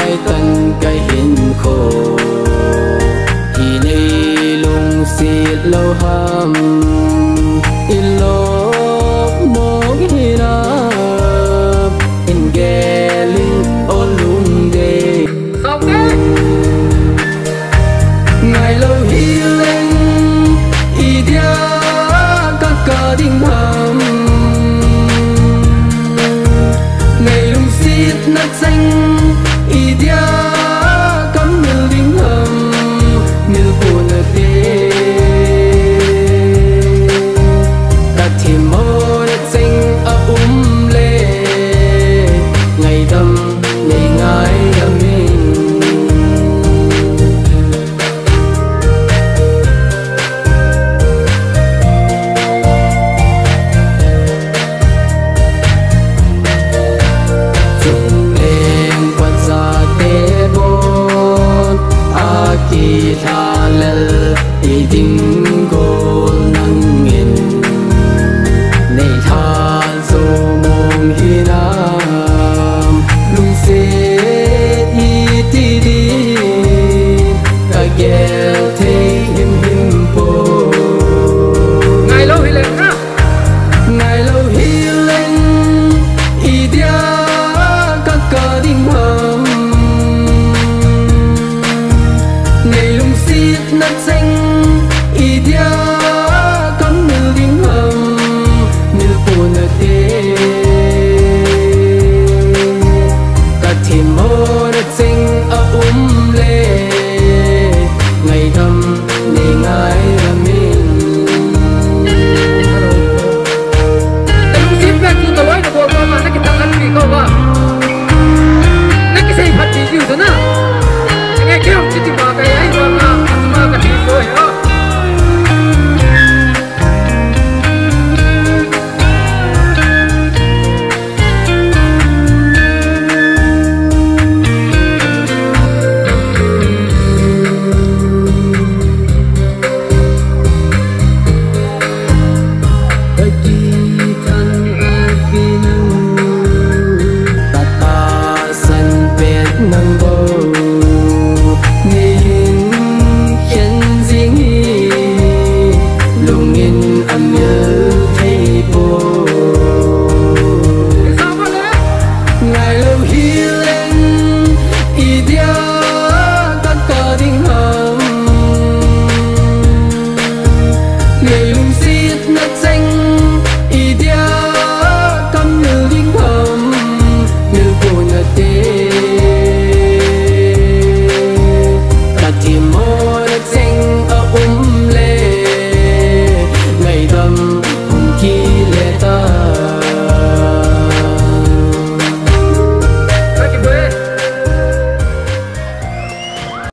ngai tân cái hin khổ thì nay lung xịt lâu hầm in lốp mốc hi nạp in ghé linh ôn lung đê ngày lâu hi lên y dia các ca đinh hầm ngày lung xịt nát xanh y dia cắm mil đinh hầm mil buồn ở đê các thêm mơ đất xanh lê ngày đâm ngày ngái đâm mình kỳ tha lel i ding gol nang in nei tha zo mong hi nam lung se i ti di ka gel te him po ngày lâu hi lên ha ngày lâu hi lên i dia ka ka ding hầm ngày lung xịt nát xanh y dia cắm mil đinh hầm mil buồn ở đê cả thêm mơ